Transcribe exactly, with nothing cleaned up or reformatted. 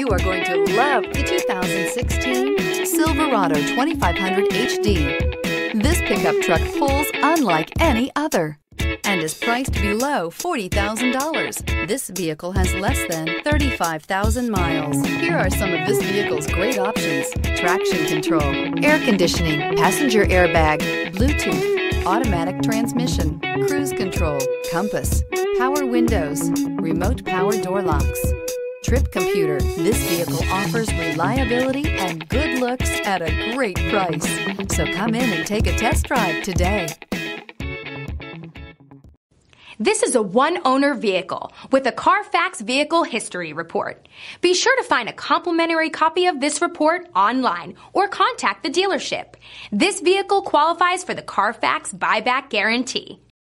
You are going to love the two thousand sixteen Silverado twenty-five hundred H D. This pickup truck pulls unlike any other and is priced below forty thousand dollars. This vehicle has less than thirty-five thousand miles. Here are some of this vehicle's great options: traction control, air conditioning, passenger airbag, Bluetooth, automatic transmission, cruise control, compass, power windows, remote power door locks, trip computer. This vehicle offers reliability and good looks at a great price. So come in and take a test drive today. This is a one-owner vehicle with a Carfax Vehicle History Report. Be sure to find a complimentary copy of this report online or contact the dealership. This vehicle qualifies for the Carfax Buyback Guarantee.